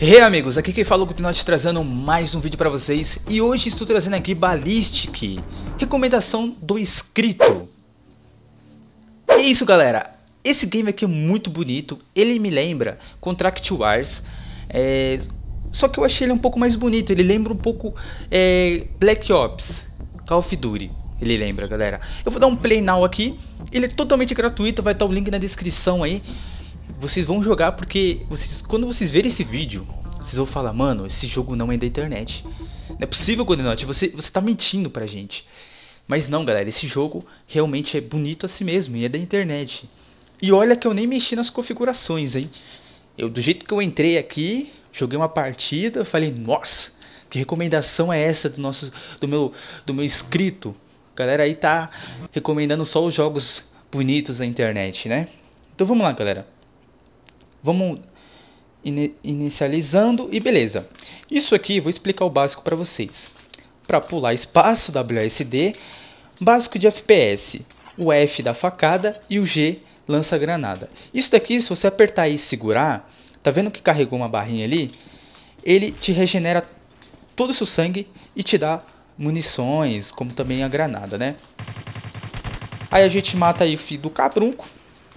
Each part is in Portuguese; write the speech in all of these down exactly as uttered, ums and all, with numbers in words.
E hey, amigos, aqui quem fala é o Gutinote trazendo mais um vídeo pra vocês. E hoje estou trazendo aqui Ballistic, recomendação do inscrito. E é isso, galera, esse game aqui é muito bonito, ele me lembra Contract Wars, é... só que eu achei ele um pouco mais bonito, ele lembra um pouco é... Black Ops, Call of Duty, ele lembra, galera. Eu vou dar um play now aqui, ele é totalmente gratuito, vai estar o link na descrição aí. Vocês vão jogar porque vocês, quando vocês verem esse vídeo, vocês vão falar, mano, esse jogo não é da internet. Não é possível, Godinote, você, você tá mentindo pra gente. Mas não, galera, esse jogo realmente é bonito assim mesmo e é da internet. E olha que eu nem mexi nas configurações, hein. Eu, do jeito que eu entrei aqui, joguei uma partida, falei, nossa, que recomendação é essa do, nosso, do, meu, do meu inscrito? A galera aí tá recomendando só os jogos bonitos da internet, né? Então vamos lá, galera. Vamos in inicializando e beleza. Isso aqui vou explicar o básico para vocês. Para pular espaço, W A S D, básico de F P S, o F da facada e o G lança granada. Isso daqui, se você apertar e segurar, tá vendo que carregou uma barrinha ali? Ele te regenera todo o seu sangue e te dá munições, como também a granada, né? Aí a gente mata aí o filho do cabrunco.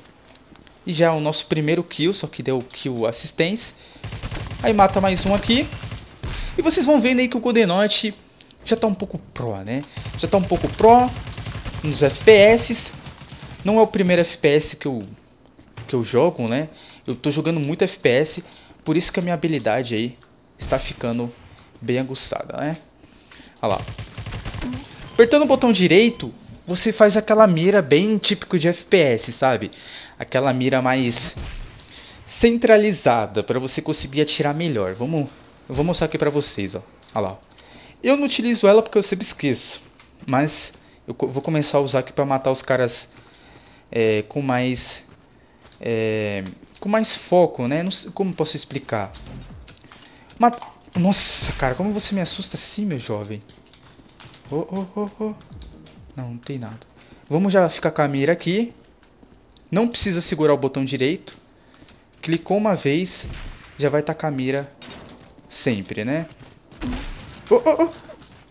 E já é o nosso primeiro kill, só que deu kill assistência. Aí mata mais um aqui. E vocês vão vendo aí que o Godinote já tá um pouco pro, né? Já tá um pouco pro nos F P S. Não é o primeiro F P S que eu, que eu jogo, né? Eu tô jogando muito F P S. Por isso que a minha habilidade aí está ficando bem aguçada, né? Olha lá. Apertando o botão direito, você faz aquela mira bem típico de F P S, sabe? Aquela mira mais centralizada para você conseguir atirar melhor. Vamos, eu vou mostrar aqui para vocês, ó. Olha lá. Eu não utilizo ela porque eu sempre esqueço, mas eu vou começar a usar aqui para matar os caras é, com mais é, com mais foco, né? Não sei, como posso explicar? Mat... Nossa, cara, como você me assusta assim, meu jovem? Oh, oh, oh, oh. Não, não tem nada. Vamos já ficar com a mira aqui. Não precisa segurar o botão direito. Clicou uma vez, já vai estar com a mira sempre, né? Oh, oh, oh.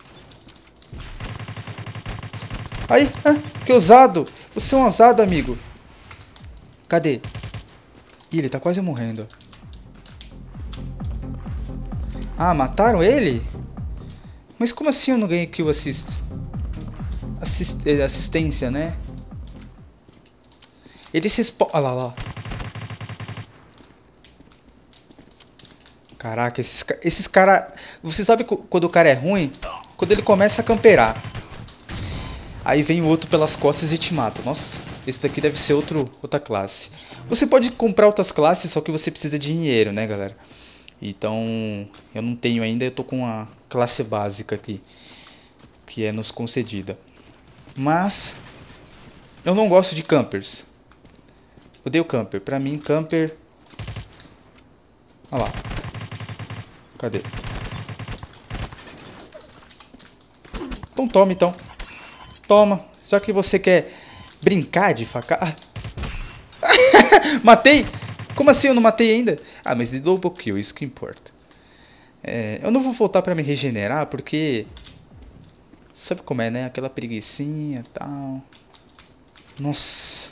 Aí, ah, que ousado. Você é um ousado, amigo. Cadê? Ih, ele tá quase morrendo. Ah, mataram ele? Mas como assim eu não ganhei kill assist? Assist... assistência, né? Eles respawnam... Olha lá, lá. Caraca, esses, esses caras... Você sabe quando o cara é ruim? Quando ele começa a camperar. Aí vem o outro pelas costas e te mata. Nossa, esse daqui deve ser outro, outra classe. Você pode comprar outras classes, só que você precisa de dinheiro, né, galera? Então, eu não tenho ainda, eu tô com a classe básica aqui, que é nos concedida. Mas, eu não gosto de campers. Odeio camper. Pra mim, camper... Olha lá. Cadê? Então toma, então. Toma. Já que você quer brincar de faca... Matei! Como assim eu não matei ainda? Ah, mas de double kill, isso que importa. É, eu não vou voltar pra me regenerar, porque... Sabe como é, né? Aquela preguicinha e tal. Nossa...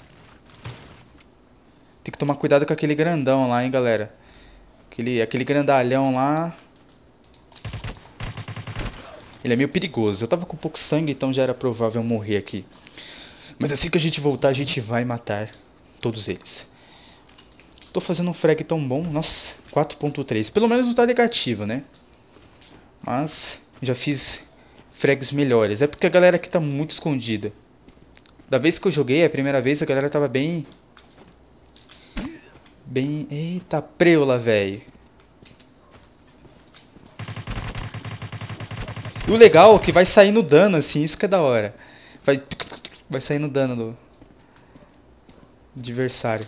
Tem que tomar cuidado com aquele grandão lá, hein, galera. Aquele, aquele grandalhão lá. Ele é meio perigoso. Eu tava com pouco sangue, então já era provável morrer aqui. Mas assim que a gente voltar, a gente vai matar todos eles. Tô fazendo um frag tão bom. Nossa, quatro ponto três. Pelo menos não tá negativo, né? Mas já fiz frags melhores. É porque a galera aqui tá muito escondida. Da vez que eu joguei, a primeira vez, a galera tava bem... Bem... Eita, preula, velho. O legal é que vai sair no dano, assim, isso que é da hora. Vai, vai sair no dano do adversário.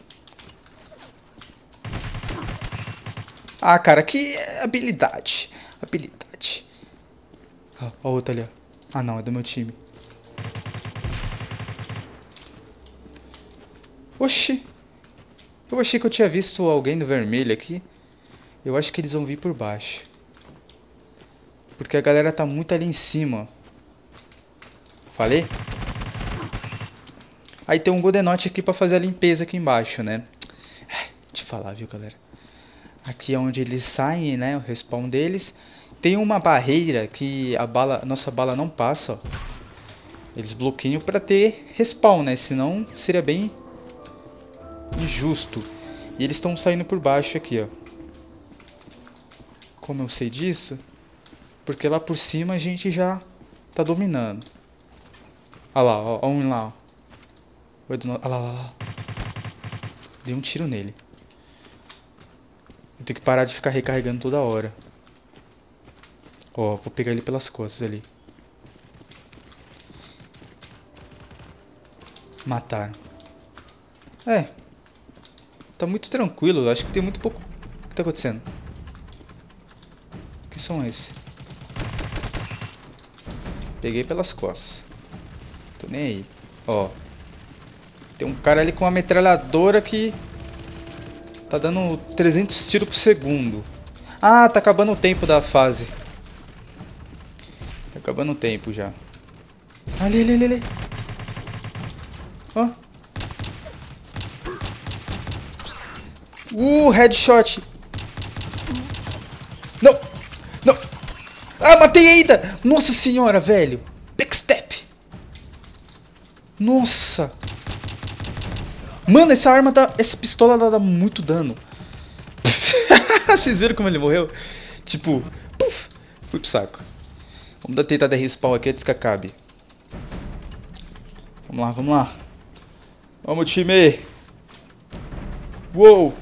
Ah, cara, que habilidade. Habilidade. Ó, ó, outra ali, ó. Ah, não, é do meu time. Oxi. Eu achei que eu tinha visto alguém no vermelho aqui. Eu acho que eles vão vir por baixo. Porque a galera tá muito ali em cima. Falei? Aí tem um Goldenote aqui pra fazer a limpeza aqui embaixo, né? Te falar, viu, galera? Aqui é onde eles saem, né? O respawn deles. Tem uma barreira que a bala, nossa bala não passa, ó. Eles bloqueiam pra ter respawn, né? Senão seria bem injusto. E eles estão saindo por baixo aqui, ó. Como eu sei disso? Porque lá por cima a gente já tá dominando. Olha lá, ó, ó um lá, ó. Olha lá, lá, lá. Dei um tiro nele. Eu tenho que parar de ficar recarregando toda hora. Ó, vou pegar ele pelas costas ali. Mataram. É. Tá muito tranquilo. Acho que tem muito pouco... O que tá acontecendo? Que som é esse? Peguei pelas costas. Tô nem aí. Ó. Tem um cara ali com uma metralhadora que... Tá dando trezentos tiros por segundo. Ah, tá acabando o tempo da fase. Tá acabando o tempo já. Ali, ali, ali, ali. Ó. Uh, headshot. Não. Não. Ah, matei ainda. Nossa senhora, velho. Backstep. Nossa. Mano, essa arma tá... Essa pistola dá muito dano. Vocês viram como ele morreu? Tipo... Puf, fui pro saco. Vamos dar tentada de respawn aqui antes que acabe. Vamos lá, vamos lá. Vamos, time. Uou.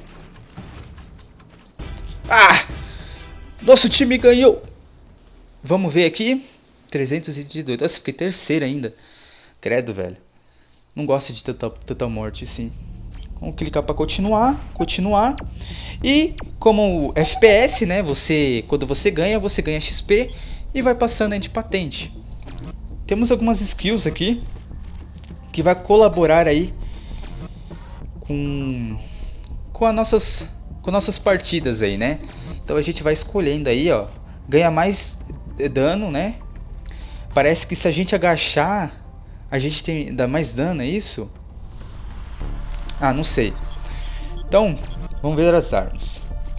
Ah! Nosso time ganhou. Vamos ver aqui. trezentos e dezoito. Nossa, fiquei terceiro ainda. Credo, velho. Não gosto de tanta, tanta morte, sim. Vamos clicar para continuar, continuar. E como F P S, né? Você, quando você ganha, você ganha X P e vai passando aí de patente. Temos algumas skills aqui que vai colaborar aí com com as nossas com nossas partidas aí, né? Então a gente vai escolhendo aí, ó, ganha mais dano, né? Parece que se a gente agachar a gente tem, dá mais dano, é isso? Ah, não sei. Então, vamos ver as armas.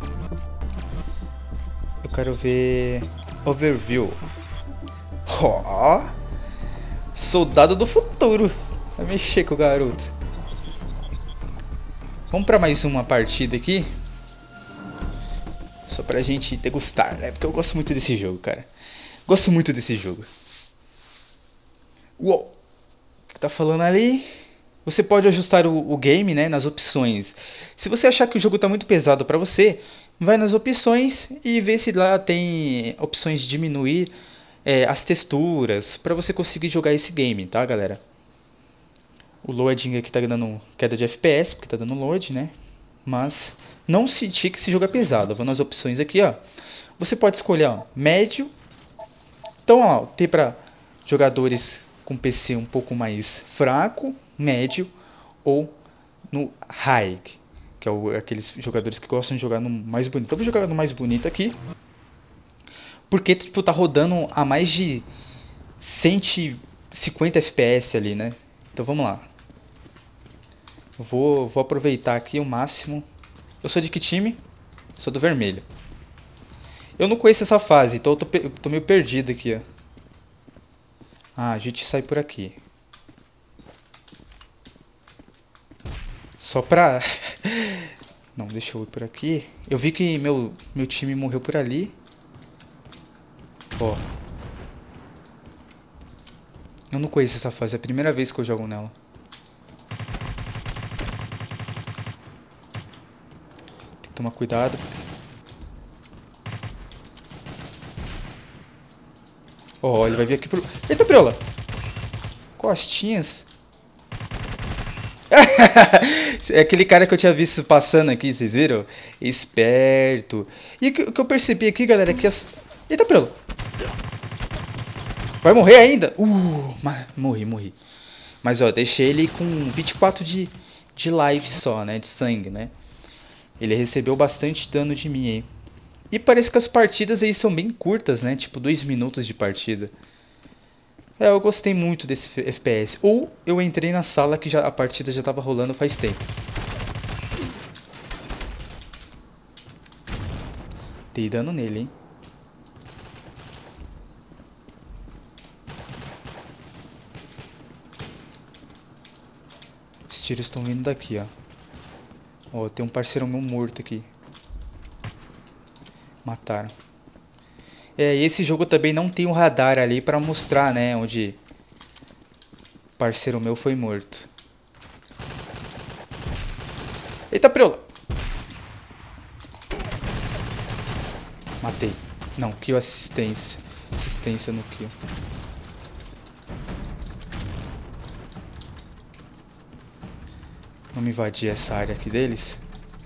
Eu quero ver... Overview. Ó! Oh, soldado do futuro. Vai mexer com o garoto. Vamos pra mais uma partida aqui. Só pra gente degustar, né? Porque eu gosto muito desse jogo, cara. Gosto muito desse jogo. Uou! Tá falando ali. Você pode ajustar o, o game, né, nas opções. Se você achar que o jogo tá muito pesado para você, vai nas opções e vê se lá tem opções de diminuir é, as texturas para você conseguir jogar esse game, tá, galera? O loading aqui tá dando queda de F P S porque tá dando load, né? Mas não sentir que esse jogo é pesado. Eu vou nas opções aqui, ó. Você pode escolher, ó, médio. Então, ó, tem para jogadores com P C um pouco mais fraco, médio ou no high, que é o, aqueles jogadores que gostam de jogar no mais bonito. Eu vou jogar no mais bonito aqui, porque tipo, tá rodando a mais de cento e cinquenta F P S ali, né? Então vamos lá. Vou, vou aproveitar aqui o máximo. Eu sou de que time? Sou do vermelho. Eu não conheço essa fase, então eu tô, eu tô meio perdido aqui, ó. Ah, a gente sai por aqui. Só pra... Não, deixa eu ir por aqui. Eu vi que meu, meu time morreu por ali. Ó. Eu não conheço essa fase, é a primeira vez que eu jogo nela. Tem que tomar cuidado. Ó, oh, ele vai vir aqui pro... Eita, priola! Costinhas. É aquele cara que eu tinha visto passando aqui, vocês viram? Esperto. E o que, que eu percebi aqui, galera, é que as... Eita, priola! Vai morrer ainda? Uh, morri, morri. Mas, ó, deixei ele com vinte e quatro de, de life só, né? De sangue, né? Ele recebeu bastante dano de mim aí. E parece que as partidas aí são bem curtas, né? Tipo, dois minutos de partida. É, eu gostei muito desse F P S. Ou eu entrei na sala que já, a partida já tava rolando faz tempo. Dei dano nele, hein? Os tiros estão vindo daqui, ó. Ó, tem um parceiro meu morto aqui. Mataram. É, e esse jogo também não tem um radar ali pra mostrar, né, onde o parceiro meu foi morto. Eita, preula! Matei. Não, kill assistência. Assistência no kill. Vamos invadir essa área aqui deles.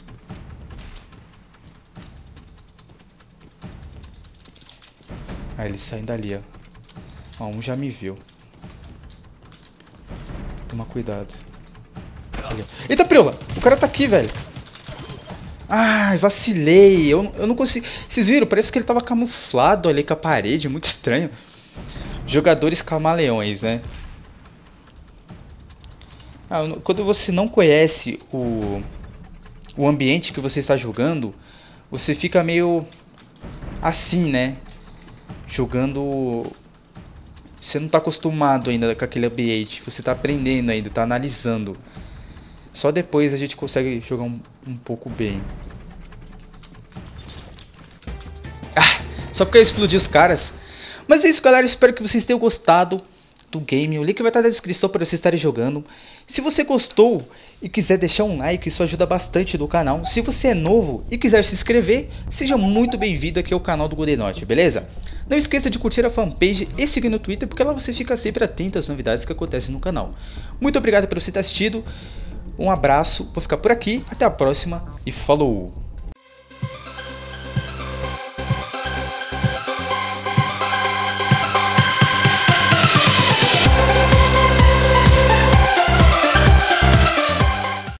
Ah, eles saem dali, ó. Ó, um já me viu. Toma cuidado. Ali, eita, preula! O cara tá aqui, velho. Ai, vacilei. Eu, eu não consigo... Vocês viram? Parece que ele tava camuflado ali com a parede. Muito estranho. Jogadores camaleões, né? Ah, quando você não conhece o, o ambiente que você está jogando, você fica meio assim, né? Jogando... Você não está acostumado ainda com aquele ambiente. Você está aprendendo ainda, está analisando. Só depois a gente consegue jogar um, um pouco bem. Ah, só porque eu explodi os caras. Mas é isso, galera. Espero que vocês tenham gostado do game. O link vai estar na descrição para vocês estarem jogando. Se você gostou e quiser deixar um like, isso ajuda bastante no canal. Se você é novo e quiser se inscrever, seja muito bem-vindo aqui ao canal do Goldenote, beleza? Não esqueça de curtir a fanpage e seguir no Twitter, porque lá você fica sempre atento às novidades que acontecem no canal. Muito obrigado por você ter assistido. Um abraço, vou ficar por aqui, até a próxima e falou!